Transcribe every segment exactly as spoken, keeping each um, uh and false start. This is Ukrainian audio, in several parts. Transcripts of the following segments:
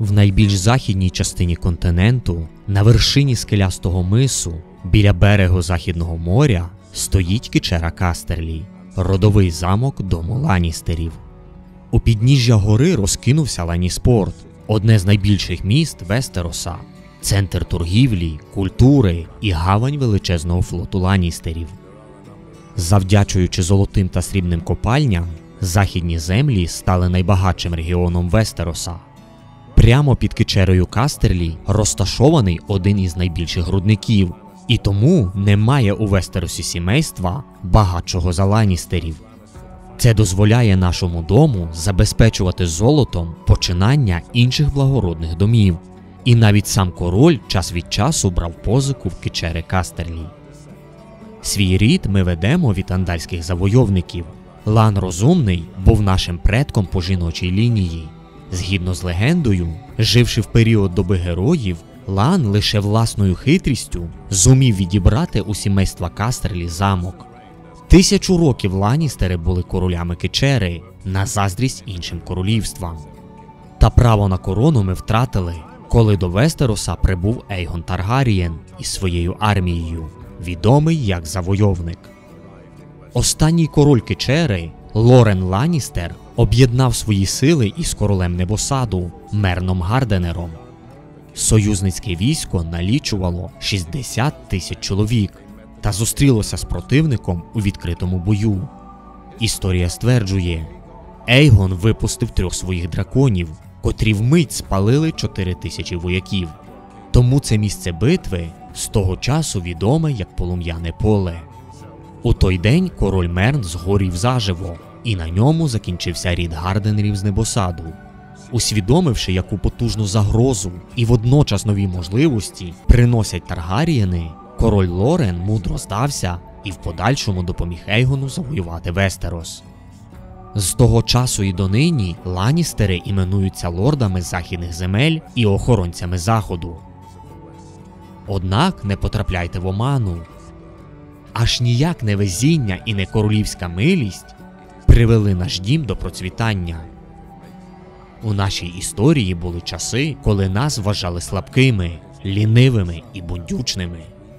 В найбільш західній частині континенту, на вершині скелястого мису, біля берегу Західного моря, стоїть Кічера Кастерлі, родовий замок дому Ланністерів. У підніжжя гори розкинувся Ланніспорт, одне з найбільших міст Вестероса, центр торгівлі, культури і гавань величезного флоту Ланністерів. Завдячуючи золотим та срібним копальням, західні землі стали найбагатшим регіоном Вестероса. Прямо під Кічерою Кастерлі розташований один із найбільших рудників, і тому немає у Вестеросі сімейства багатшого за Ланністерів. Це дозволяє нашому дому забезпечувати золотом починання інших благородних домів. І навіть сам король час від часу брав позику в Кічери Кастерлі. Свій рід ми ведемо від андальських завойовників. Лан Розумний був нашим предком по жіночій лінії. Згідно з легендою, живши в період доби героїв, Лан лише власною хитрістю зумів відібрати у сімейства Кастерлі замок. Тисячу років Ланністери були королями Кічери, на заздрість іншим королівствам. Та право на корону ми втратили, коли до Вестероса прибув Ейгон Таргарієн із своєю армією, відомий як завойовник. Останній король Кічери, Лорен Ланністер, об'єднав свої сили із королем Небосаду, Мерном Гарденером. Союзницьке військо налічувало шістдесят тисяч чоловік та зустрілося з противником у відкритому бою. Історія стверджує, Ейгон випустив трьох своїх драконів, котрі вмить спалили чотири тисячі вояків. Тому це місце битви з того часу відоме як Полум'яне поле. У той день король Мерн згорів заживо, і на ньому закінчився рід Гарденерів з Небосаду. Усвідомивши, яку потужну загрозу і водночас нові можливості приносять Таргарієни, король Лорен мудро здався і в подальшому допоміг Ейгону завоювати Вестерос. З того часу і донині Ланністери іменуються лордами західних земель і охоронцями заходу. Однак не потрапляйте в оману. Аж ніяк не везіння і не королівська милість привели наш дім до процвітання. У нашій історії були часи, коли нас вважали слабкими, лінивими і бундючними.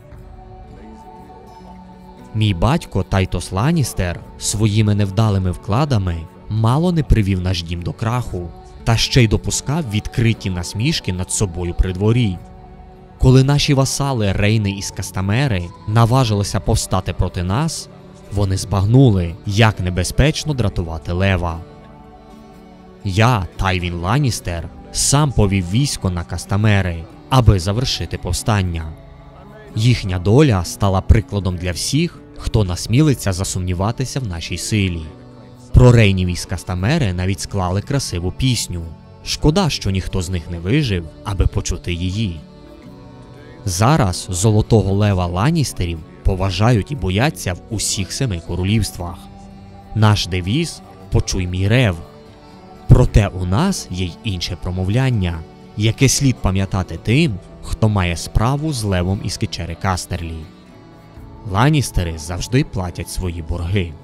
Мій батько Тайтос Ланністер своїми невдалими вкладами мало не привів наш дім до краху, та ще й допускав відкриті насмішки над собою при дворі. Коли наші васали Рейни і Скастамери наважилися повстати проти нас, вони збагнули, як небезпечно дратувати лева. Я, Тайвін Ланністер, сам повів військо на Кастамери, аби завершити повстання. Їхня доля стала прикладом для всіх, хто насмілиться засумніватися в нашій силі. Про Рейнів і Скастамери навіть склали красиву пісню. Шкода, що ніхто з них не вижив, аби почути її. Зараз Золотого Лева Ланністерів поважають і бояться в усіх семи королівствах. Наш девіз «Почуй мій рев». Проте у нас є й інше промовляння, яке слід пам'ятати тим, хто має справу з левом із Кічери Кастерлі. Ланністери завжди платять свої борги.